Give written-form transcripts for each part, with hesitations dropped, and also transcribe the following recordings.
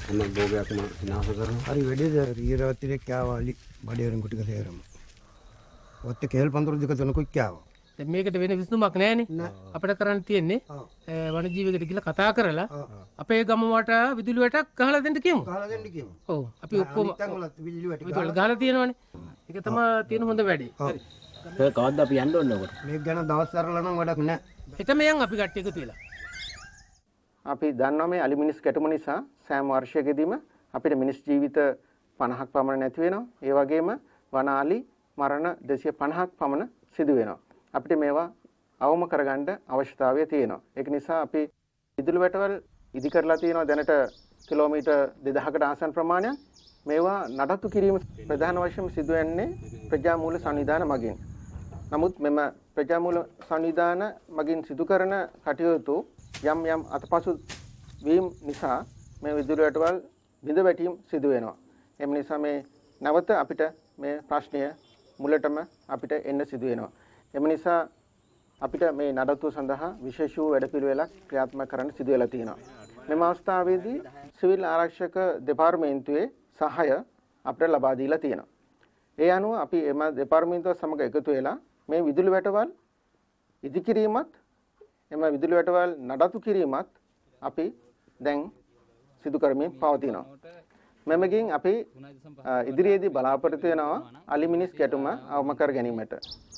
හැම භෝගයක්ම විනාශ කරනවා. හරි වැඩේද ඊරවත්තිලේ කෑවාලි බඩේරන් කුටික තේරම. ඔත් කේල් පන්දර දෙක තුනකුත් කෑවා. දැන් මේකට වෙන විසඳුමක් නැහැනේ. අපිට කරන්න තියෙන්නේ වනජීවියෙකුට කියලා කතා කරලා අපේ ගම වට විදුලි වැටක් ගහලා දෙන්න කියමු. ගහලා දෙන්න කියමු. ඔව් අපි ඔක්කොම විදුලි වැටි ගහලා තියෙනවනේ. ඒක තමයි තියෙන හොඳ වැඩේ. හරි. ඒක කවද්ද අපි යන්න ඕනේ උකට? මේක ගැන දවස් සරල නම් වැඩක් නැහැ. හෙටම යන් අපි කට්ටිය එකතු වෙලා. අපි දන්නවා මේ අලි මිනිස් ගැටුම නිසා සෑම වර්ෂයකදීම අපිට මිනිස් ජීවිත 50ක් පමණ නැති වෙනවා. ඒ වගේම වනාලි මරණ 250ක් පමණ සිදු වෙනවා. අපිට මේවා අවම කරගන්න අවශ්‍යතාවය තියෙනවා. ඒක නිසා අපි විදුලි වැටවල් ඉදි කරලා තියෙනවා දැනට කිලෝමීටර් 2000කට ආසන්න ප්‍රමාණයක්. මේවා නඩත්තු කිරීම ප්‍රධාන වශයෙන් සිදු වෙන්නේ ප්‍රජාමූල සංවිධාන මගින්. නමුත් මෙම ප්‍රජාමූල සංවිධාන මගින් සිදු කරන කටයුතු යම් අතපසු වීම නිසා මේ විදුලි වැටවල් බිඳ වැටීම් සිදු වෙනවා. එම නිසා මේ නැවත අපිට මේ ප්‍රශ්නය මුලටම අපිට එන්න සිදු වෙනවා. එම නිසා අපිට මේ නඩත්තුව සඳහා විශේෂ වූ වැඩපිළිවෙලක් ක්‍රියාත්මක කරන්න සිදු වෙලා තියෙනවා. මෙම අවස්ථාවේදී සිවිල් ආරක්ෂක දෙපාර්තමේන්තුවේ සහාය අපිට ලබා දීලා තියෙනවා. ඒ අනුව අපි එම දෙපාර්තමේන්තුව සමග එකතු වෙලා මේ විදුලි වැටවල් ඉදිකිරීමත් එම විදුලි වැටවල් නඩත්තු කිරීමත් අපි දැන් සිදු කරමින් පවතිනවා. මෙමගින් අපි ඉදිරියේදී බලාපොරොත්තු වෙනවා අලි මිනිස් ගැටුම අවම කර ගැනීමට.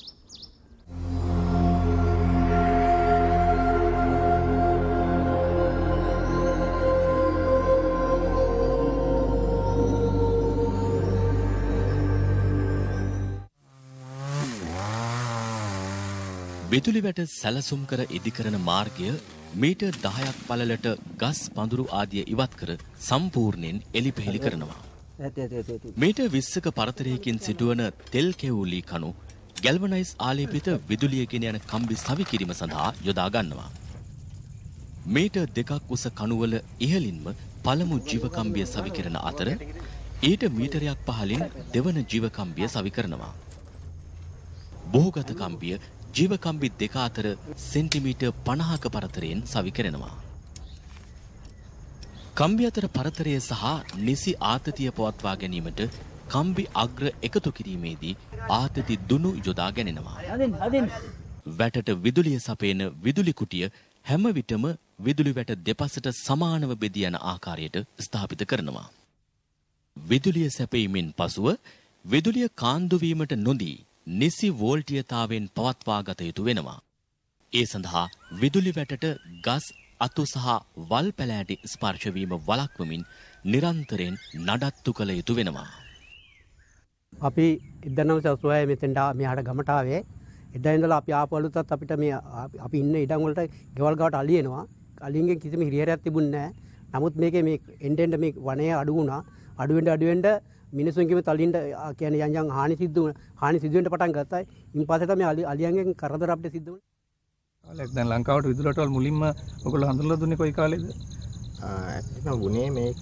විදුලි වැට සැලසුම් කර ඉදිකරන මාර්ගය මීටර් 10ක් පළලට ගස් පඳුරු ආදිය ඉවත් කර සම්පූර්ණයෙන් එලිපෙහෙලි කරනවා. මීටර් 20ක පරතරයකින් සිදුවන තෙල් කෙවුලි කණු ගැල්වනයිස් ආලේපිත විදුලිය ගෙන යන කම්බි සවි කිරීම සඳහා යොදා ගන්නවා. මීටර් 2ක් උස කණුවල ඉහළින්ම පළමු ජීව කම්බිය සවි කරන අතර ඊට මීටරයක් පහළින් දෙවන ජීව කම්බිය සවි කරනවා. බොහෝගත කම්බිය ජීව කම්බි දෙක අතර සෙන්ටිමීටර් 50ක පරතරයෙන් සවි කරනවා. කම්බි අතර පරතරය සහ නිසි ආතතිය පවත්වා ගැනීමට කම්බි අග්‍ර එකතු කිරීමේදී ආතති දුනු යොදා ගැනෙනවා. වැටට විදුලිය සපයන විදුලි කුටිය හැම විටම විදුලි වැට දෙපසට සමානව බෙදී යන ආකාරයට ස්ථාපිත කරනවා. විදුලිය සැපීමෙන් පසුව විදුලිය කාන්දු වීමට නොදී නිසි වෝල්ටීයතාවෙන් පවත්වා ගත යුතු වෙනවා. ඒ සඳහා විදුලි වැටට ගස් අතු සහ වල් පැලෑටි ස්පර්ශ වීම වළක්වමින් නිරන්තරයෙන් නඩත්තු කළ යුතු වෙනවා. අපි 1986 මෙතෙන්ට මෙහාට ගමට ආවේ. එදා ඉඳලා අපි ආපුවලුතත් අපිට මේ අපි ඉන්න ඉඩම් වලට ගෙවල් ගාවට අලියනවා. අලියන්ගෙන් කිසිම හිරිහැරයක් තිබුණේ නැහැ. නමුත් මේකේ මේ එන්ඩෙන්ඩ මේ වනය අඩු වුණා. අඩු වෙන්න මිනිසුන්ගේ තලින්ට කියන්නේ යම් හානි සිදු වෙන්න පටන් ගත්තා. ඉන් පස්සේ තමයි අලියන්ගෙන් කරදර අපිට සිද්ධ වුණේ. කාලයක් දැන් ලංකාවට විදුලි වැටවල් මුලින්ම ඔයගොල්ලෝ හඳුන්වලා දුන්නේ කොයි කාලෙද? ඇත්තටම වුණේ මේක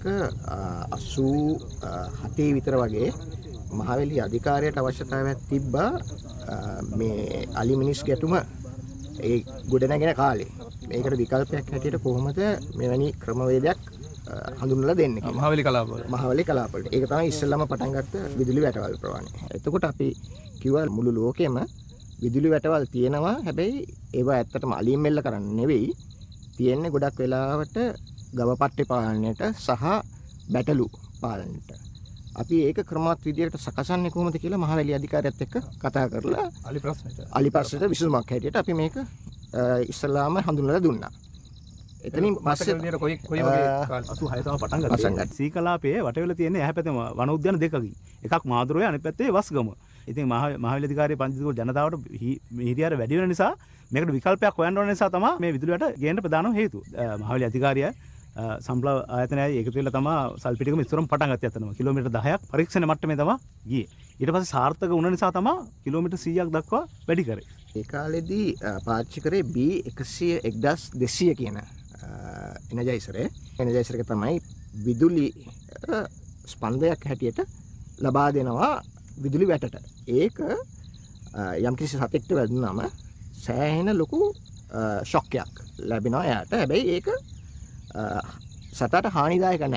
87 විතර වගේ මහවැලි අධිකාරියට අවශ්‍යතාවයක් තිබ්බා මේ අලි මිනිස් ගැටුම ඒ ගොඩනැගෙන කාලේ. මේකට විකල්පයක් හැටියට කොහොමද මෙවැනි ක්‍රමවේදයක් හඳුන්වලා දෙන්නේ කියලා. මහවැලි කලාපවලට. ඒක තමයි ඉස්සෙල්ලාම පටන් ගත්ත විදුලි වැටවල් ප්‍රවාහය. එතකොට අපි කිව්වා මුළු ලෝකෙම විදුලි වැටවල් තියෙනවා. හැබැයි ඒවා ඇත්තටම අලින් මෙල්ල කරන්නේ නෙවෙයි. තියෙන්නේ ගොඩක් වෙලාවට ගවපට්ටි පාලනයට සහ බැටළු පාලනයට. අපි ඒක ක්‍රමවත් විදියට සකසන්නේ කොහොමද කියලා මහවැලි අධිකාරියත් එක්ක කතා කරලා අලි ප්‍රශ්නෙට විසඳුමක් හැටියට අපි මේක ඉස්සලාම හඳුන්වලා දුන්නා. එතනින් පස්සේ කොයි වගේ 86 තම පටන් ගත්තා. සීකලාපයේ වටවෙල තියෙන එහා පැත්තේ වන උද්‍යාන දෙකකින්. එකක් මාදුරේ අනිත් පැත්තේ වස්ගම. ඉතින් මහවැලි අධිකාරිය පන්තිකෝල ජනතාවට හිරියාර වැඩි වෙන නිසා මේකට විකල්පයක් හොයන්න ඕන නිසා තමයි මේ විදුලි වැට ගේන්න ප්‍රධානම හේතුව. මහවැලි අධිකාරිය සම්ප්‍රව ආයතනයයි එකතු වෙලා තමයි සල්පිටිකම ඉස්සරම පටන් ගත්තේ අතනම. කිලෝමීටර් 10ක් පරීක්ෂණ මට්ටමේ තමයි ගියේ. ඊට පස්සේ සාර්ථක වුණ නිසා තමයි කිලෝමීටර් 100ක් දක්වා වැඩි කරේ. ඒ කාලෙදී පාවිච්චි කරේ B1200 කියන එනර්ජයිසර් එක තමයි විදුලි ස්පන්දයක් හැටියට ලබා දෙනවා විදුලි වැටට. ඒක යම්කිසි සතෙක්ට වැදුනම සෑහෙන ලොකු ෂොක් එකක් ලැබෙනවා එයාට. හැබැයි ඒක සතට හානිදායක නැහැ.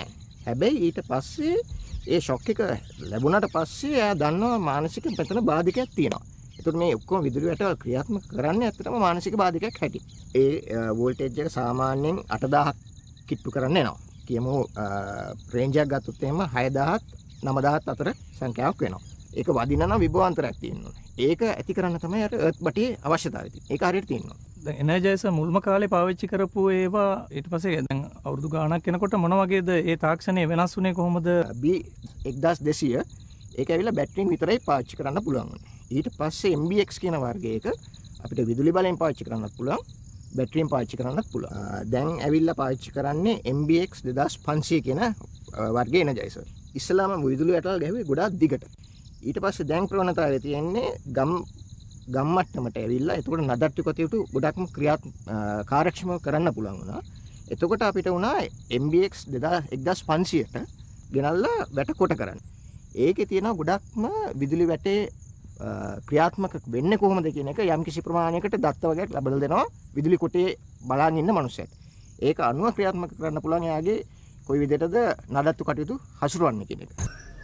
හැබැයි ඊට පස්සේ ඒ ෂොක් එක ලැබුණාට පස්සේ එයා දන්නවා මානසික මෙතන බාධකයක් තියෙනවා. ඒකට මේ ඔක්කොම විදුලි වැටවල් ක්‍රියාත්මක කරන්නේ ඇත්තටම මානසික බාධකයක් හැටි. ඒ වෝල්ටේජ් එක සාමාන්‍යයෙන් 8000ක් කිට්ටු කරන්න එනවා. කියමු රේන්ජ් එකක් ගත්තොත් එහෙම 6000ත් 9000ත් අතර සංඛ්‍යාවක් වෙනවා. ඒක වදිනා නම් විභවාන්තරයක් තියෙනවා. ඒක ඇති කරන්න තමයි අර එර්ත් බටියේ අවශ්‍යතාවය තියෙන්නේ. ඒක හරියට තියෙනවා. දැන් එනර්ජයිසර් මුල්ම කාලේ පාවිච්චි කරපු ඒවා ඊට පස්සේ දැන් අවුරුදු ගාණක් යනකොට මොන වගේද ඒ තාක්ෂණය වෙනස් වුනේ කොහොමද? B1200 ඒක ඇවිල්ලා බැටරියෙන් විතරයි පාවිච්චි කරන්න පුළුවන්. ඊට පස්සේ MBX කියන වර්ගයක අපිට විදුලි බලයෙන් පාවිච්චි කරන්නත් පුළුවන්, බැටරියෙන් පාවිච්චි කරන්නත් පුළුවන්. දැන් ඇවිල්ලා පාවිච්චි කරන්නේ MBX 2500 කියන වර්ගයේ එනර්ජයිසර්. ඉස්සලාම විදුලි වැටවල් ගැහුවේ ගොඩාක් දිගට. ඊට පස්සේ දැන් ප්‍රවණතාවය තියෙන්නේ ගම් මට්ටමට ඇවිල්ලා එතකොට නඩත්තු කටයුතු ගොඩක්ම කාර්යක්ෂමව කරන්න පුළුවන් වුණා. එතකොට අපිට වුණා MBX 1500ට ගෙනල්ලා වැට කොට කරන්න. ඒකේ තියෙන ගොඩක්ම විදුලි වැටේ ක්‍රියාත්මක වෙන්නේ කොහොමද කියන එක යම්කිසි ප්‍රමාණයකට දත්ත වගේක් ලබා දෙනවා විදුලි කොටේ බලන් ඉන්න මනුස්සයෙක්. ඒක අනුව ක්‍රියාත්මක කරන්න පුළුවන් එයාගේ කොයි විදිහටද නඩත්තු කටයුතු හසුරවන්නේ කියන එක.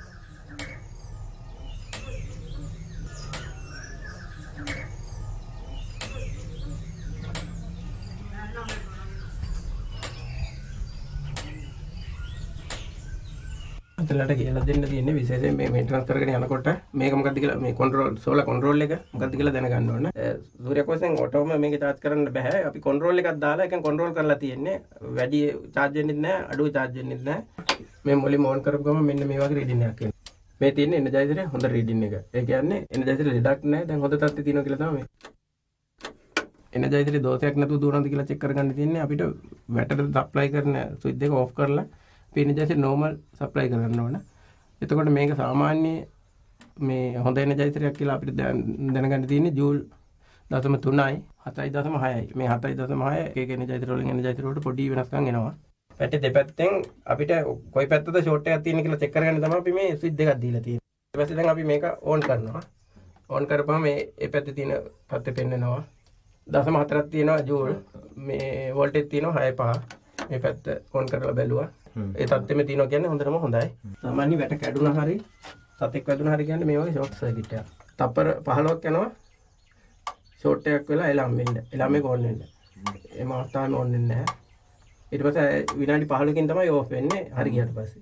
අතලට කියලා දෙන්න තියෙන්නේ විශේෂයෙන් මේ මේන්ටනන්ස් කරගෙන යනකොට මේක මොකක්ද කියලා මේ කන්ට්‍රෝල් සෝලර් කන්ට්‍රෝල් එක මොකක්ද කියලා දැනගන්න ඕන. සූර්යකෝෂයෙන් ඔටෝම මේක charge කරන්න බෑ. අපි කන්ට්‍රෝල් එකක් දාලා එකෙන් කන්ට්‍රෝල් කරලා තියෙන්නේ. වැඩි charge වෙන්නෙත් නෑ, අඩු charge වෙන්නෙත් නෑ. මේ මුලින්ම on කරපු ගමන් මෙන්න මේ වගේ රීඩින් එකක් එනවා. මේ තියෙන්නේ එනර්ජයිසරේ හොඳ රීඩින් එක. ඒ කියන්නේ එනර්ජයිසරේ ලෙඩක් නෑ. දැන් හොඳ තත්ත්වයේ තියෙනවා කියලා තමයි මේ. එනර්ජයිසරේ දෝෂයක් නැතුව දුවනවද කියලා චෙක් කරගන්න තියෙන්නේ අපිට වැටට සප්ලයි කරන ස්විච් එක ඕෆ් කරලා එනර්ජයිසර් normal supply කරන්න ඕන. එතකොට මේක සාමාන්‍ය මේ හොඳ එනර්ජයිසරයක් කියලා අපිට දැනගන්න තියෙන්නේ ජූල් 0.3යි 7.6යි. මේ 7.6 එක එනර්ජයිසර් වලින් එනර්ජයිසර් වලට පොඩි වෙනස්කම් එනවා. පැත්තේ දෙපැත්තෙන් අපිට කොයි පැත්තද ෂෝට් එකක් තියෙන්නේ කියලා චෙක් කරගන්න තමයි අපි මේ ස්විච් දෙකක් දීලා තියෙන්නේ. ඊට පස්සේ දැන් අපි මේක ඕන් කරනවා. ඕන් කරපුවම මේ පැත්තේ තියෙන පැත්තේ පෙන්නනවා. 0.4ක් තියෙනවා ජූල්. මේ වෝල්ටේජ් තියෙනවා 6.5. මේ පැත්ත ඕන් කරලා බැලුවා. ඒ තත්ත්වෙම තියෙනවා කියන්නේ හොඳටම හොඳයි. සාමාන්‍ය වැට කැඩුනා හරි සතෙක් වැදුනා හරි කියන්නේ මේ වගේ ෂෝට් සර්කිට් එකක්. තප්පර 15ක් යනවා ෂෝට් එකක් වෙලා එලාම් වෙන්න. එලාම් එක ඕන් වෙන්න. එම අවස්ථාවෙම ඕන් වෙන්නේ නැහැ. ඊට පස්සේ විනාඩි 15කින් තමයි ඕෆ් වෙන්නේ හරි ගියාට පස්සේ.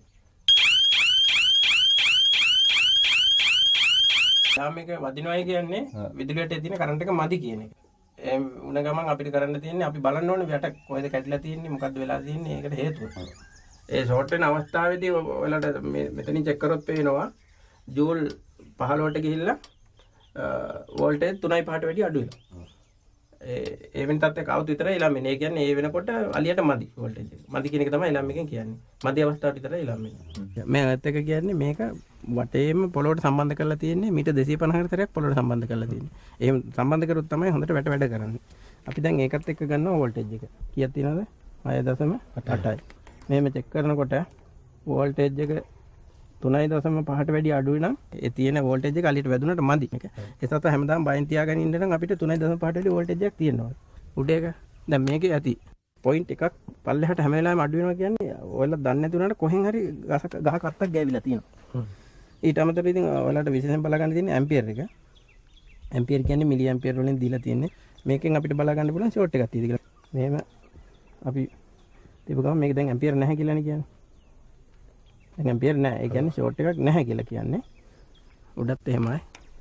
එලාම් එක වදිනවයි කියන්නේ විදුලියට තියෙන කරන්ට් එක මදි කියන එක. ඒ උන ගමන් අපිට කරන්න තියෙන්නේ අපි බලන්න ඕනේ වැට කොහෙද කැඩිලා තියෙන්නේ මොකද්ද වෙලා තියෙන්නේ ඒකට හේතුව. ඒ ෂෝට් වෙන අවස්ථාවේදී ඔයාලට මෙතනින් චෙක් කරොත් පේනවා ජූල් 15ට ගිහිල්ලා වෝල්ටේජ් 3.5ට වැඩි අඩු වෙනවා. ඒ වෙන තත්ත්වයක આવුත් විතරයි ළම එන්නේ. ඒ කියන්නේ ඒ වෙනකොට අලියට මදි වෝල්ටේජ් එක. මදි කියන එක තමයි ළම එකෙන් කියන්නේ. මදි අවස්ථාවට විතරයි ළම එන්නේ. මේ අත් එක කියන්නේ මේක වටේම පොළොවට සම්බන්ධ කරලා තියෙන්නේ මීටර් 250කට තරයක් පොළොවට සම්බන්ධ කරලා තියෙන්නේ. එහෙම සම්බන්ධ කරොත් තමයි හොඳට වැඩ කරන්නේ. අපි දැන් ඒකත් එක්ක ගන්නවා වෝල්ටේජ් එක. කීයක් තියෙනවද? 6.8යි. මෙහෙම චෙක් කරනකොට වෝල්ටේජ් එක 3.5ට වැඩි අඩුයි නම් ඒ තියෙන වෝල්ටේජ් එක අලියට වැදුනට මදි. ඒ සත හැමදාම බයින් තියාගෙන ඉන්න නම් අපිට 3.5ට වැඩි වෝල්ටේජ් එකක් තියෙනවා. උඩ එක දැන් මේකේ ඇති පොයින්ට් එකක් පල්ලෙහාට හැම වෙලාවෙම අඩු වෙනවා කියන්නේ ඔයාලා දන්නේ නැති උනාට කොහෙන් හරි ගහ කත්තක් ගෑවිලා තියෙනවා. ඊට අමතරව ඉතින් ඔයාලට විශේෂයෙන් බලා ගන්න තියෙන්නේ ඇම්පියර් එක. ඇම්පියර් කියන්නේ මිලි ඇම්පියර් වලින් දීලා තියෙන්නේ. මේකෙන් අපිට බලා ගන්න පුළුවන් ෂෝට් එකක් තියෙද කියලා. මෙහෙම අපි තිබු ගමන් මේක දැන් ඇම්පියර් නැහැ කියලානේ කියන්නේ. දැන් ඇම්පියර් නැහැ. ඒ කියන්නේ ෂෝට් එකක් නැහැ කියලා කියන්නේ. උඩත් එහෙමයි.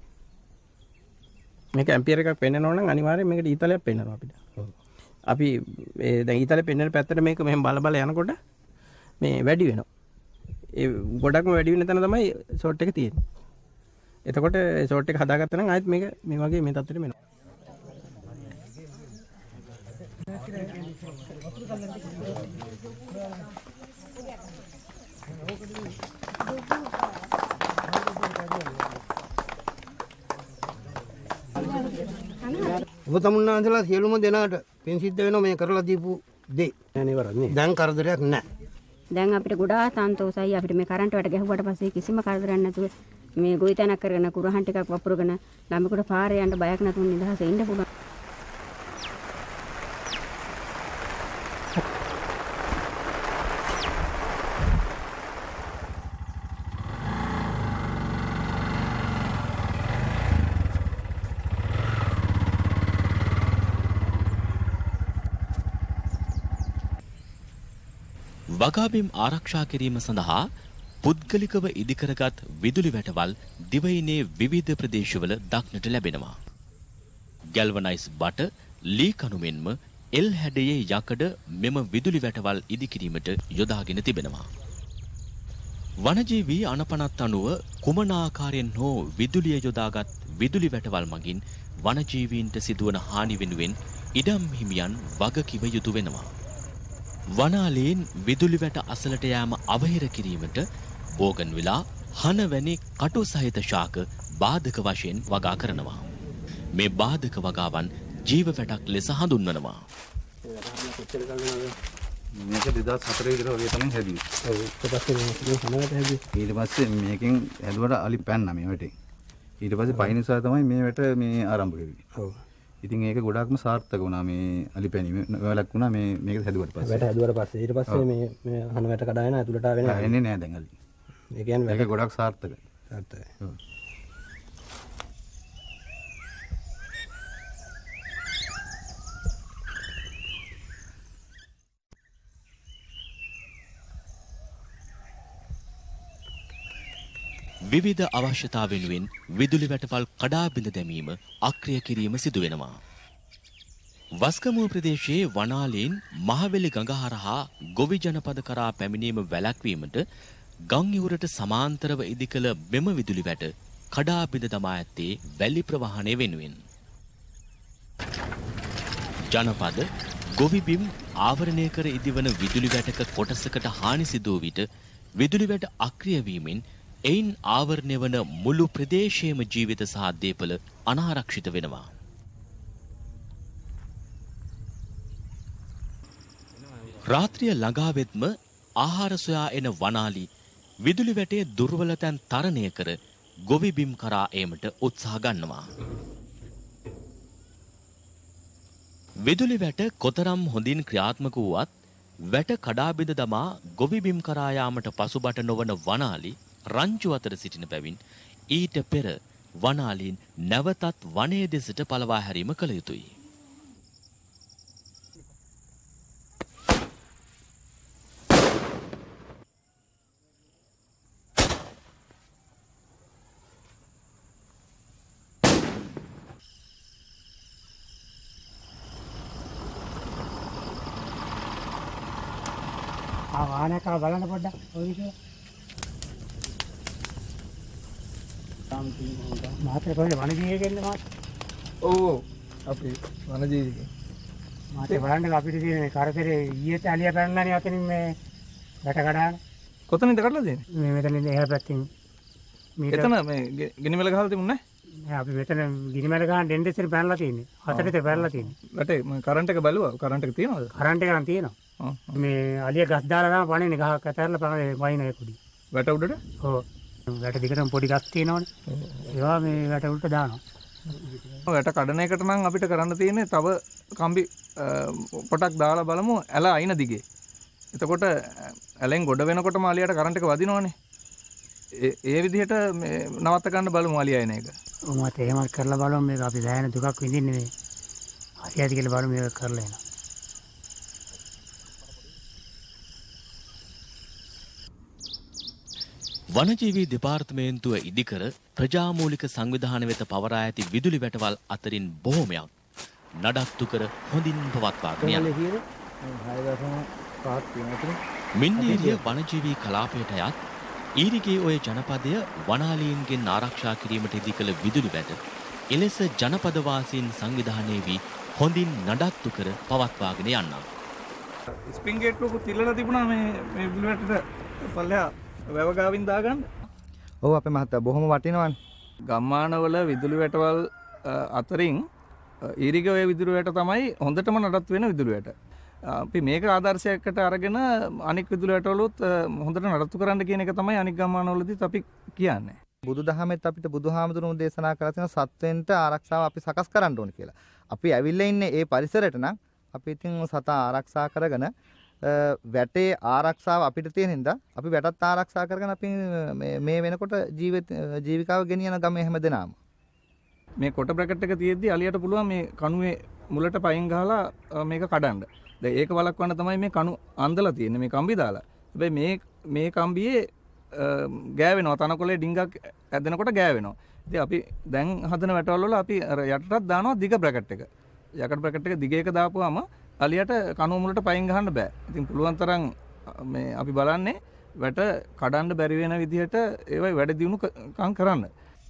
මේක ඇම්පියර් එකක් පෙන්නනවා නම් අනිවාර්යයෙන් මේකට ඊතලයක් පෙන්නනවා අපිට. අපි දැන් ඊතලේ පෙන්නන පැත්තට මේක මෙහෙම බල යනකොට මේ වැඩි වෙනවා. ඒ ගොඩක්ම වැඩි වෙන තැන තමයි ෂෝට් එක තියෙන්නේ. එතකොට ෂෝට් එක හදාගත්තා නම් ආයෙත් මේක මේ වගේ මේ තත්ත්වෙට මෙනවා. ඔබ තමුන්නාන්සලා සියලුම දෙනාට පින් සිද්ධ වෙනවා මේ කරලා දීපු දේ. දැන් කරදරයක් නැහැ. දැන් අපිට ගොඩාක් සන්තෝෂයි අපිට මේ කරන්ට් වලට ගැහුවට පස්සේ කිසිම කරදරයක් නැතුව මේ ගොවිතැනක් කරගෙන කුරහන් ටිකක් වපුරගෙන ළමයෙකුට පාරේ යන්න බයක් නැතුව නිදහසේ ඉන්න පුළුවන්. වගාබිම් ආරක්ෂා කිරීම සඳහා පුද්ගලිකව ඉදිකරගත් විදුලි වැටවල් දිවයිනේ විවිධ ප්‍රදේශවල දක්නට ලැබෙනවා. ගැල්වනයිස් බට ලී කණුමෙන්ම එල් හැඩයේ යකඩ මෙම විදුලි වැටවල් ඉදිකිරීමට යොදාගෙන තිබෙනවා. වනජීවී අනපනත් අනුව කුමන ආකාරයෙන් හෝ විදුලිය යොදාගත් විදුලි වැටවල් මගින් වනජීවීන්ට සිදුවන හානි වෙනුවෙන් ඉඩම් හිමියන් වගකිව යුතු වෙනවා. වනාලීන් විදුලි වැට අසලට යාම අවහිර කිරීමට බෝගන්විලා හන වැනි කටු සහිත ශාක බාධක වශයෙන් වගා කරනවා. මේ බාධක වගාවන් ජීව වැටක් ලෙස හඳුන්වනවා. මේක 2004 විතර වගේ තමයි හැදුවේ. ඔව්. ඊට පස්සේ මේකෙන් ඇදුවට අලි පැන්නා මේ වැටේ. ඊට පස්සේ පහ නිසා තමයි මේ වැට මේ ආරම්භ කෙරුවේ. ඔව්. ඉතින් ඒක ගොඩක්ම සාර්ථක වුණා මේ අලි පැනීම වැලක් වුණා මේ මේක හැදුවට පස්සේ. වැට හැදුවට පස්සේ ඊට පස්සේ මේ හන වැට කඩාගෙන ඇතුළට ආවෙ නෑ. එන්නේ නෑ දැන් අලි. ඒ කියන්නේ ඒක ගොඩක් සාර්ථකයි. සාර්ථකයි. ඔව්. විවිධ අවශ්‍යතා වෙනුවෙන් විදුලි වැටවල් කඩා බිඳ දැමීම අක්‍රිය කිරීම සිදු වෙනවා. වස්ගමුව ප්‍රදේශයේ වනාලීන් මහවැලි ගඟ හරහා ගොවි ජනපද කරා පැමිණීම වැළැක්වීමට ගම් ඉවුරට සමාන්තරව ඉදිකළ මෙම විදුලි වැට කඩා බිඳ දමා ඇත්තේ වැලි ප්‍රවාහනය වෙනුවෙන්. ජනපද ගොවි බිම් ආවරණය කර ඉදිවන විදුලි වැටක කොටසකට හානි සිදු වූ විට විදුලි වැට අක්‍රිය වීමෙන් එයින් ආවරණය වන මුළු ප්‍රදේශයේම ජීවිත සහ දේපල අනාරක්ෂිත වෙනවා. රාත්‍රිය ළඟා වෙත්ම ආහාර සොයා එන වනාලි විදුලි වැටේ දුර්වල තැන් තරණය කර ගොවි බිම් කරා ඒමට උත්සාහ ගන්නවා. විදුලි වැට කොතරම් හොඳින් ක්‍රියාත්මක වුවත් වැට කඩා බිඳ දමා ගොවි බිම් කරා යාමට පසුබට නොවන වනාලි රංචු අතර සිටින බැවින් ඊට පෙර වනාලීන් නැවතත් වනයේ දෙසට පලවා හැරීම කළ යුතුයි. ආනක බලන්න පොඩ්ඩක් ඔය විදිහ මාතේ කොහෙද වනජීවියෙක් එන්නේ මාත්? ඔව් අපි වනජීවියෙක්. මාතේ බලන්න අපිට තියෙන කරදරේ ඊයේ ඇලිය පැනලානේ අතනින් මේ වැට කඩාන. කොතනින්ද කඩලා දෙන්නේ? මේ මෙතනින් එහා පැත්තෙන්. එතන මේ ගිනිමෙල ගහලා තිබුණේ නැහැ? නෑ අපි මෙතන ගිනිමෙල ගහන ඩෙන්ඩෙස්සේ පැනලා තියෙන්නේ. හතරට පැනලා තියෙන්නේ. වැටේ මම කරන්ට් එක බැලුවා. කරන්ට් එක තියෙනවද? කරන්ට් එක නම් තියෙනවා. මේ අලිය ගස් දාලා තමයි පණින්නේ ගහක් අතහැරලා පණින්නේ වයින් එක කුඩි. වැට උඩට? ඔව්. වැට දිගටම පොඩි ගස් තියෙනවනේ. ඒවා මේ වැට උඩට දානවා. වැට කඩන එකට නම් අපිට කරන්න තියෙන්නේ තව කම්බි පොටක් දාලා බලමු ඇල අයින දිගේ. එතකොට ඇලෙන් ගොඩ වෙනකොටම අලියට කරන්ට් එක වදිනවනේ. ඒ විදිහට මේ නවත්ත ගන්න බලමු අලිය අයින එක. ඔව් මත එහෙම කරලා බලමු මේක අපි දැනෙන දුකක් විඳින්නේ මේ. හරියට කියලා බලමු මේක කරලා එනවා. වනජීවී දෙපාර්තමේන්තුව ඉදිකර ප්‍රජාමූලික සංවිධාන වෙත පවරා ඇති විදුලි වැටවල් අතරින් බොහෝමයක් නඩත්තු කර හොඳින් පවත්වාගෙන යනවා. මින්නේරිය වනජීවී කලාපයට අයත් ඊරිගේ ඔය ජනපදය වනාලීන්ගෙන් ආරක්ෂා කිරීමට ඉදිකළ විදුලි වැට එලෙස ජනපදවාසීන් සංවිධානය වී හොඳින් නඩත්තු කර පවත්වාගෙන යනවා. ස්ප්‍රින්ග් ගේට්ටුවකුත් ඉල්ලලා තිබුණා මේ විදුලි වැටට පල්ලෙහා වැව ගාවින් දාගන්න. ඔව් අපේ මහත්තයා බොහොම වටිනවනේ. ගම්මානවල විදුලි වැටවල් අතරින් ඊරිගේ ඔය විදුලි වැට තමයි හොඳටම නඩත්තු වෙන විදුලි වැට. අපි මේක ආදර්ශයකට අරගෙන අනික් විදුලි වැටවලුත් හොඳට නඩත්තු කරන්න කියන එක තමයි අනික් ගම්මානවලදීත් අපි කියන්නේ. බුදුදහමෙත් අපිට බුදුහාමුදුරුවෝ දේශනා කරලා තියෙන සත්වෙන්ට ආරක්ෂාව අපි සකස් කරන්න ඕනේ කියලා. අපි ඇවිල්ලා ඉන්නේ ඒ පරිසරයට නම් අපි ඉතින් සතා ආරක්ෂා කරගෙන වැටේ ආරක්ෂාව අපිට තියෙන හින්දා අපි වැටත් ආරක්ෂා කරගෙන අපි මේ වෙනකොට ජීවිකාව ගෙනියන ගමේ හැමදෙනාම මේ කොට බ්‍රැකට් එක තියෙද්දි අලියට පුළුවන් මේ කණුවේ මුලට පයින් ගහලා මේක කඩන්න. දැන් ඒක වළක්වන්න තමයි මේ කණු අන්දලා තියෙන්නේ මේ කම්බි දාලා. හැබැයි මේ කම්බියේ ගෑවෙනවා තනකොළේ ඩිංගක් ඇදෙනකොට ගෑවෙනවා. ඉතින් අපි දැන් හදන වැටවල වල අපි අර යටටත් දානවා දිග බ්‍රැකට් එක. යකඩ බ්‍රැකට් එක දිග එක දාපුවාම අලියට කණුව මුලට පයින් ගහන්න බෑ. ඉතින් පුළුවන් තරම් මේ අපි බලන්නේ වැට කඩන්න බැරි වෙන විදිහට ඒවයි වැඩ දියුණු කරන්න.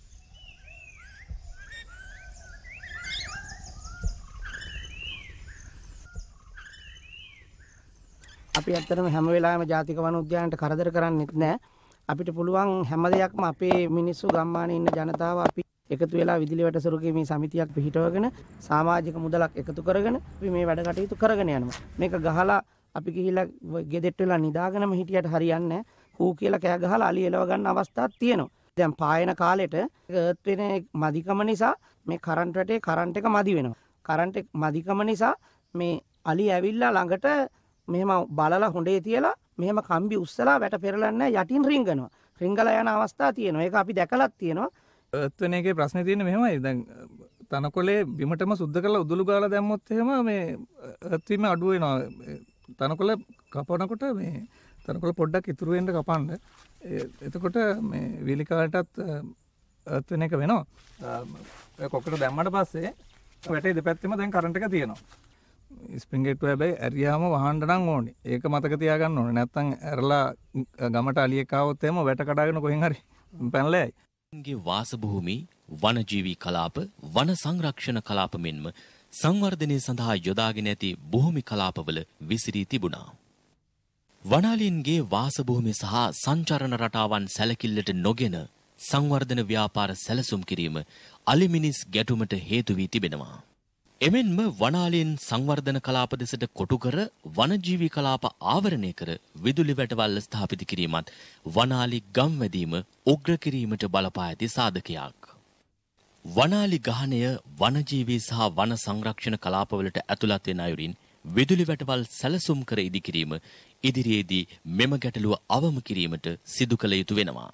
අපි ඇත්තටම හැම වෙලාවෙම ජාතික වන උද්‍යානයට කරදර කරන්නේත් නැහැ. අපිට පුළුවන් හැම දෙයක්ම අපේ මිනිස්සු ගම්මානේ ඉන්න ජනතාව අපි එකතු වෙලා විදුලි වැටසරුකේ මේ සමිතියක් පිහිටවගෙන සමාජික මුදලක් එකතු කරගෙන අපි මේ වැඩ කටයුතු කරගෙන යනවා. මේක ගහලා අපි ගිහිල්ලා ගෙදෙට්ට වෙලා නිදාගෙනම හිටියට හරියන්නේ නැහැ. කූ කියලා කෑ ගහලා අලි එලව ගන්න අවස්ථාවක් තියෙනවා. දැන් පායන කාලෙට ඒත් වෙන මදිකම නිසා මේ කරන්ට් රටේ කරන්ට් එක මදි වෙනවා. කරන්ට් එක මදිකම නිසා මේ අලි ඇවිල්ලා ළඟට මෙහෙම බලලා හොඬේ තියලා මෙහෙම කම්බි උස්සලා වැට පෙරලන්නේ යටින් රිංගනවා. රිංගලා යන අවස්ථා තියෙනවා. ඒක අපි දැකලත් තියෙනවා. ඒත් වෙන එකේ ප්‍රශ්නේ තියෙන්නේ මෙහෙමයි. දැන් තනකොළේ බිමටම සුද්ධ කරලා උදුළු ගාලා දැම්මොත් එහෙම මේ ඒත් වීම අඩු වෙනවා. තනකොළ කපනකොට මේ තනකොළ පොඩ්ඩක් ඉතුරු වෙන්න කපන්න. එතකොට මේ වීලිකාවටත් ඒත් වෙන එක වෙනවා. ඔය කොක්කට දැම්මට පස්සේ වැටේ දෙපැත්තෙම දැන් කරන්ට් එක තියෙනවා. ස්ප්‍රින්ග් එක හැබැයි ඇරියාම වහන්න නම් ඕනේ. ඒක මතක තියාගන්න ඕනේ. නැත්තම් ඇරලා ගමට අලියෙක් ආවොත් එහෙම වැට කඩාගෙන කොහෙන් හරි පැනලා යයි. ගේ වාස භූමි, වනජීවී කලාප, වන සංරක්ෂණ කලාප මෙන්ම සංවර්ධනය සඳහා යොදාගෙන ඇති භූමි කලාපවල විසිරී තිබුණා. වනාලීන්ගේ වාස භූමි සහ සංචරණ රටාවන් සැලකිල්ලට නොගෙන සංවර්ධන ව්‍යාපාර සැලසුම් කිරීම අලිමිනිස් ගැටුමට හේතු වී තිබෙනවා. එමෙන්ම වනාලීන් සංවර්ධන කලාප දෙසට කොටු කර වනජීවී කලාප ආවරණය කර විදුලි වැටවල් ස්ථාපිත කිරීමත් වනාලි ගම්වැදීම උග්‍ර කිරීමට බලපා ඇති සාධකයක්. වනාලි ගහණය වනජීවී සහ වන සංරක්ෂණ කලාපවලට ඇතුළත් වෙන අයුරින් විදුලි වැටවල් සැලසුම් කර ඉදිකිරීම ඉදිරියේදී මෙම ගැටලුව අවම කිරීමට සිදු කළ යුතු වෙනවා.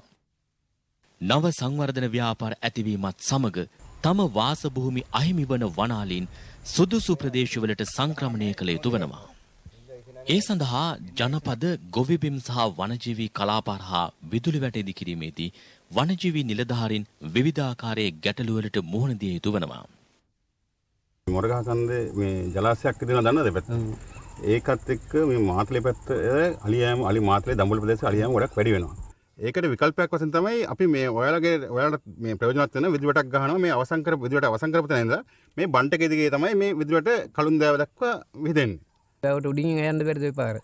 නව සංවර්ධන ව්‍යාපාර ඇතිවීමත් සමග තම වාස භූමි අහිමි වන වනාලීන් සුදුසු ප්‍රදේශවලට සංක්‍රමණය කළ යුතු වනවා. ඒ සඳහා ජනපද ගොවිබිම් සහ වනජීවී කලාපාර හා විදුලි වැට ඉදිකිරීමේදී වනජීවී නිලධාරීන් විවිධාකාරයේ ගැටලුවලට මුහුණ දිය යුතු වනවා. මොරගහ කන්දේ මේ ජලාශයක් තියෙනවා දන්නවද පැත්ත? ඒකත් එක්ක මේ මාතලේ පැත්ත අලි මාතලේ දඹුල්ල ප්‍රදේශයේ අලියෑම ගොඩක් වැඩි වෙනවා. ඒකට විකල්පයක් වශයෙන් තමයි අපි මේ ඔයාලට මේ ප්‍රයෝජනවත් වෙන විදුලි වැටක් ගහනවා. මේ අවසන් කරපු විදුලි වැට අවසන් කරපු තැන ඉඳලා මේ බන්ට් එකේ දිගේ තමයි මේ විදුලි වැට කලුන් දෑව දක්වා විහිදෙන්නේ. වැවට උඩින් යන්න බැරිද ඒ පාර?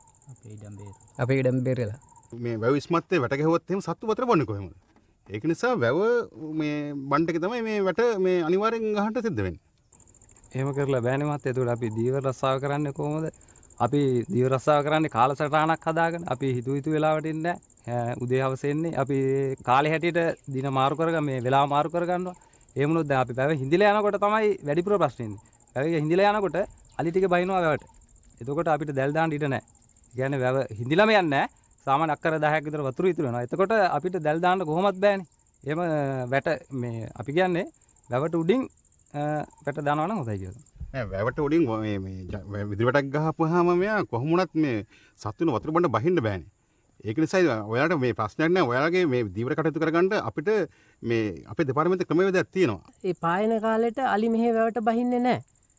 අපේ ඉඩම් බේරලා. මේ වැව ඉස්මත්තේ වැට ගැහුවොත් එහෙම සත්තු වතර බොන්නේ කොහෙමද? ඒක නිසා වැව මේ බන්ට් එකේ තමයි මේ වැට මේ අනිවාර්යෙන් ගහන්න සිද්ධ වෙන්නේ. එහෙම කරලා බෑනේ මත්. ඒකට අපි දීව රස්සාව කරන්නේ කොහොමද? අපි දීව රස්සාව කරන්නේ කාලසටහනක් හදාගෙන. අපි හිතු වෙලාවට ඉන්නේ නැහැ. උදේ හවස එන්නේ. අපි කාලේ හැටියට දින මාරු කරගන්න මේ වෙලාව මාරු කරගන්නවා. ඒ වුණොත් දැන් අපි වැව හිඳිලා යනකොට තමයි වැඩිපුර ප්‍රශ්නේ ඉන්නේ. වැව හිඳිලා යනකොට අලි ටික බහිනවා වැවට. එතකොට අපිට දැල් දාන්න ඉඩ නැහැ. ඒ කියන්නේ වැව හිඳිලාම යන්නේ නැහැ. සාමාන්‍ය අක්කර 10ක් විතර වතුර ඉතුරු වෙනවා. එතකොට අපිට දැල් දාන්න කොහොමත් බෑනේ. එහෙම වැට මේ අපි කියන්නේ වැවට උඩින් වැට දානවා නම් හොඳයි කියලා. නෑ වැවට උඩින් මේ විදුලි වැටක් ගහපුවාම මෙයා කොහොමුණත් මේ සත්තුන වතුර බණ්ඩ බහින්න බෑනේ. ඒක නිසා ඔයාලට මේ ප්‍රශ්නයක් නෑ. ඔයාලගේ මේ දීවර කටයුතු කරගන්න අපිට මේ අපේ දෙපාර්තමේන්තුවේ ක්‍රමවේදයක් තියෙනවා. ඒ පායන කාලෙට අලි මෙහෙ වැවට බහින්නේ නෑ.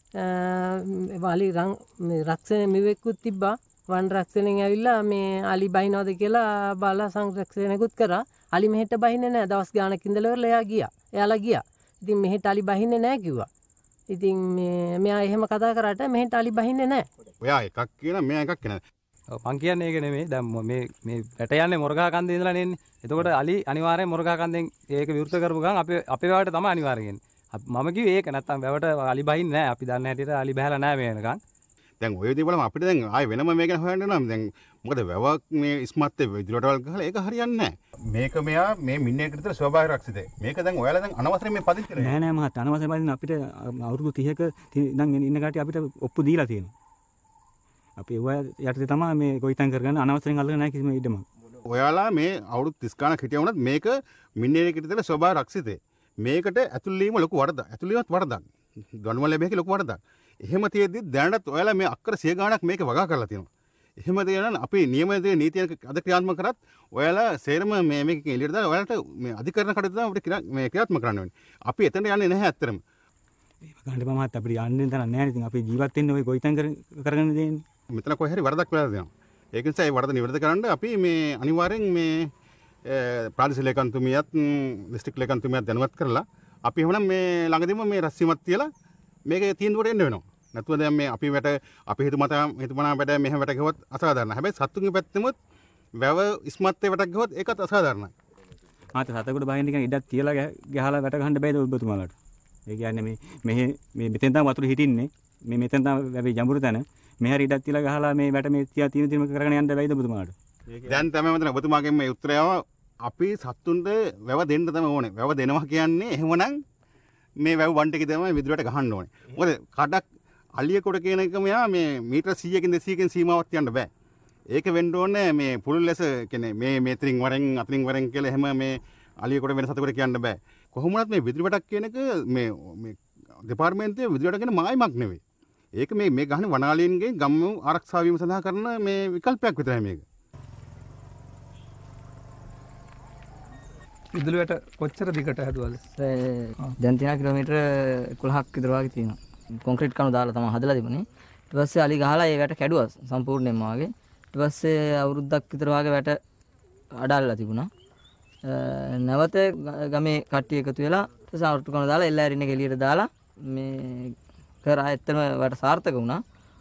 අලි රක්ෂණ මිවෙකුත් තිබ්බා. වන් රක්ෂණෙන් ඇවිල්ලා මේ අලි බහිනවද කියලා බාලා සංරක්ෂණයකුත් කරා. අලි මෙහෙට බහින්නේ නෑ. දවස් ගාණක් ඉඳලා එයාලා ගියා. ඉතින් මෙහෙට අලි බහින්නේ නෑ කිව්වා. ඉතින් මෙයා එහෙම කතා කරාට මෙහෙට අලි බහින්නේ නෑ. ඔයා එකක් කියන මෙයා එකක් කියන. මං කියන්නේ ඒක නෙමෙයි. දැන් මේ වැට යන්නේ මොරගහ කන්දේ ඉඳලා නෙන්නේ. එතකොට අලි අනිවාර්යෙන් මොරගහ කන්දෙන් ඒක විවෘත කරපු ගමන් අපේ වැවට තමයි අනිවාර්යෙන් එන්නේ. මම කිව්වේ ඒක නැත්තම් වැවට අලි බහින්නේ නැහැ. අපි දන්න හැටියට අලි බහැලා නැහැ මේ වෙනකන්. දැන් ඔය විදිහ බලම අපිට දැන් ආයෙ වෙනම මේක හොයන්න යනවා. දැන් මොකද වැවක් මේ ඉස්මත්තේ විදුලි වලවල් ගහලා ඒක හරියන්නේ නැහැ. මේක මෙයා මේ මිනිහෙකට විතර ස්වභාවය රක්ෂිතයි. මේක දැන් ඔයාලා දැන් අනවසරයෙන් මේ පදිංචි කරේ. නෑ මහත් අනවසරයෙන් පදින්න අපිට අවුරුදු 30ක ඉඳන් ඉන්න කාටි අපිට ඔප්පු දීලා තියෙනවා. අපි ඔය යටතේ තමයි මේ ගොවිතැන් කරගන්න අනවසරයෙන් අල්ලගෙන නැහැ කිසිම ඉඩමක්. ඔයාලා මේ අවුරුදු 30 ගණක් හිටියා වුණත් මේක මිනිහෙකට විතර ස්වභාවය රක්ෂිතයි. මේකට ඇතුල් වීම ලොකු වරදක්. ඇතුල් වීමත් වරදක්. දඬුවම් ලැබෙන්නේ ලොකු වරදක්. එහෙම තියෙද්දි දැනටත් ඔයාලා මේ අක්කර 100 ගාණක් මේක වගා කරලා තියෙනවා. එහෙම දෙයන අපි නියමයේ නීතිය අද ක්‍රියාත්මක කරත් ඔයාලා සේරම මේක එළියට දාලා ඔයාලට මේ අධිකරණ කටයුතු තමයි අපිට මේ ක්‍රියාත්මක කරන්න වෙන්නේ. අපි එතනට යන්නේ නැහැ ඇත්තටම. ගණ්ඩ මහත් අපිට යන්නේ තරම් නැහැ. ඉතින් අපි ජීවත් වෙන්නේ ওই ගොවිතැන් කරගෙන දෙන්නේ. මෙතන කොහේ හරි වරදක් වෙලා තියෙනවා. ඒක නිසා ඒ වරද නිවැරදි කරන්න අපි මේ අනිවාර්යෙන් මේ ප්‍රාදේශීය ලේකම්තුමියත් දිස්ත්‍රික් ලේකම්තුමියත් දැනුවත් කරලා අපි එහෙනම් මේ ළඟදීම මේ රැස්වීමක් තියලා මේක තීන්දුවට එන්න වෙනවා. නැතුව දැන් මේ අපි හිතමනා වැඩ මෙහෙම වැඩ ගියොත් අසාධාරණයි. හැබැයි සත්තුන්ගේ පැත්තෙමුත් වැව ඉස්මත්තේ වැඩක් ගියොත් ඒකත් අසාධාරණයි. මාත් සතෙකුට බහින්න කියන ඉඩක් තියලා ගහලා වැට ගහන්න බෑද ඔබතුමාලාට? ඒ කියන්නේ මේ මෙතෙන් තමයි වතුර හිටින්නේ. මේ මෙතෙන් තමයි වැවේ ජඹුරු තැන. මේ හරි ඉඩක් තියලා ගහලා මේ වැට මේ තියෙන කරගෙන යන්න බෑද ඔබතුමාලාට? දැන් තමයි මතන ඔබතුමාගෙන් මේ උත්තරය අපි සත්තුන්ට වැව දෙන්න තමයි ඕනේ. වැව දෙනවා කියන්නේ එහෙමනම් මේ වැව වන්ට එකේ තමයි විදුලට ගහන්න ඕනේ. මොකද කඩක් අලියකොට කියන එක මෙයා මේ මීටර 100කින් 200කින් සීමාවක් තියන්න බෑ. ඒක වෙන්න ඕනේ මේ පුළුල් ලෙස කියන්නේ මේ මෙතරින් වරෙන් අතරින් වරෙන් කියලා එහෙම මේ අලියකොට වෙන සතෙකුට කියන්න බෑ. කොහොමවත් මේ විදුලි වැටක් කියන එක මේ දෙපාර්තමේන්තුවේ විදුලි වැට කියන මායිමක් නෙවෙයි. ඒක මේ ගහන වනාලීන්ගේ ගම්මු ආරක්ෂා වීම සඳහා කරන මේ විකල්පයක් විතරයි මේක. විදුලි වැට කොච්චර දිගට හැදුවද? දැන් තියෙන කිලෝමීටර 11ක් විතර වගේ තියෙනවා. කොන්ක්‍රීට් කණු දාලා තමයි හදලා තිබුණේ. ඊට පස්සේ අලි ගහලා ඒ වැට කැඩුවා සම්පූර්ණයෙන්ම වගේ. ඊට පස්සේ අවුරුද්දක් විතර වගේ වැට අඩාලලා තිබුණා. නැවත ගමේ කට්ටිය එකතු වෙලා සාවෘතු කණු දාලා එල්ලෑරින් එක එළියට දාලා මේ කරා ඇත්තම වැට සාර්ථක වුණා.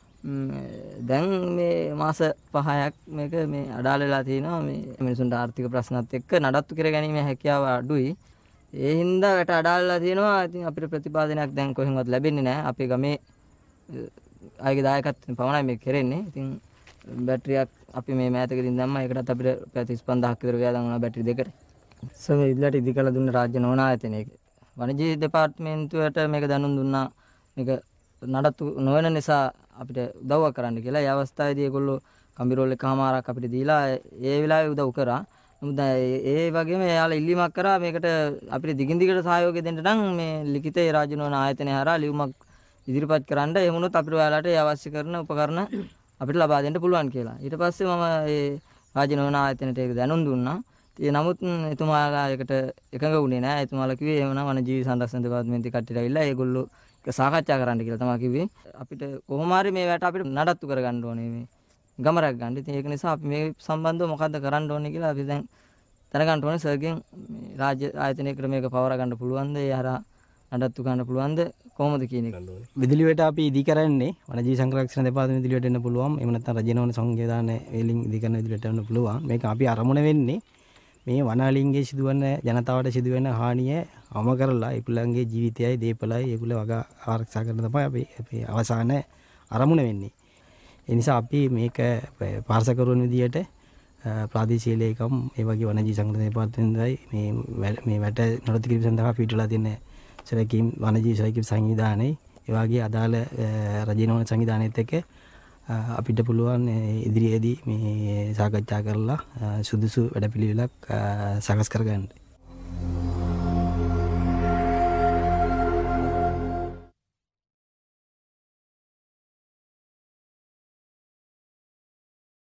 දැන් මේ මාස 5ක් මේක මේ අඩාල වෙලා තිනවා. මේ මිනිසුන්ට ආර්ථික ප්‍රශ්නත් එක්ක නඩත්තු කර ගැනීම හැකියාව අඩුයි. ඒ හින්දා වැට අඩාලලා තියෙනවා. ඉතින් අපිට ප්‍රතිපාදනයක් දැන් කොහෙන්වත් ලැබෙන්නේ නැහැ. අපේ ගමේ අයගේ දායකත්වයෙන් පමණයි මේක කරන්නේ. ඉතින් බැටරියක් අපි මේ මෑතකදී දැම්මා. ඒකටත් අපිට 35000ක් විතර ව්‍යාධම් වුණා බැටරි දෙකට. සම ඉදලට ඉදි කළ දුන්න රාජ්‍ය නොවන ආයතනයක. වනජීවි දෙපාර්තමේන්තුවට මේක දැනුම් දුන්නා. මේක නඩත්තු නොවන නිසා අපිට උදව්වක් කරන්න කියලා. ඒ අවස්ථාවේදී ඒගොල්ලෝ කම්බිරෝල් එකමාරක් අපිට දීලා ඒ වෙලාවේ උදව් කරා. නමුත් ඒ වගේම එයාලා ඉල්ලීමක් කරා මේකට අපිට දිගින් දිගට සහයෝගය දෙන්න නම් මේ ලිඛිත රාජ්‍ය නොවන ආයතනය හරහා ලියුමක් ඉදිරිපත් කරන්න. එහෙම වුණොත් අපිට ඔයාලට ඒ අවශ්‍ය කරන උපකරණ අපිට ලබා දෙන්න පුළුවන් කියලා. ඊට පස්සේ මම ඒ රාජ්‍ය නොවන ආයතනයට ඒක දැනුම් දුන්නා. නමුත් එතුමාලා ඒකට එකඟ වුණේ නැහැ. එතුමාලා කිව්වේ එහෙමනම් වනජීවි සංරක්ෂණ දෙපාර්තමේන්තුවේ කට්ටියට ඇවිල්ලා ඒගොල්ලෝ ඒක සාකච්ඡා කරන්න කියලා තමයි කිව්වේ. අපිට කොහොම හරි මේ වැට අපිට නඩත්තු කරගන්න ඕනේ මේ ගමරක් ගන්න. ඉතින් ඒක නිසා අපි මේ සම්බන්ධව මොකද්ද කරන්න ඕනේ කියලා අපි දැන් දැනගන්න ඕනේ. සර්ගෙන් රාජ්‍ය ආයතනයකට මේක පවර ගන්න පුළුවන්ද? ඒ හරහා නඩත්තු ගන්න පුළුවන්ද? කොහොමද කියන එක. විදුලි වැට අපි ඉදි කරන්නේ වනජීවි සංරක්ෂණ දෙපාර්තමේන්තුවේ විදුලි වැට එන්න පුළුවන්. එහෙම නැත්නම් රජ නොවන සංවිධාන වලින් ඉදි කරන විදුලි වැට එන්න පුළුවන්. මේක අපි අරමුණ වෙන්නේ මේ වනාලින්ගේ සිදුවන ජනතාවට සිදුවෙන හානිය අවම කරලා ඒගොල්ලන්ගේ ජීවිතයයි දේපලයි ඒගොල්ලෝ වගා ආරක්ෂා කරන තමයි අපි අවසාන අරමුණ වෙන්නේ. ඒ නිසා අපි මේක පාර්ශවකරුවන් විදියට ප්‍රාදේශීය ලේකම් ඒ වගේ වනජීවි සංරක්ෂණ දෙපාර්තමේන්තුවයි මේ වැට නඩත්තු කිරීම සඳහා පිටුලා තියෙන සැලකීම් වනජීවි සැලකීම් සංවිධානයේ ඒ වගේ අදාළ රජ නොවන සංවිධානයත් එක්ක අපිට පුළුවන් ඉදිරියේදී මේ සාකච්ඡා කරලා සුදුසු වැඩපිළිවෙලක් සකස් කරගන්න.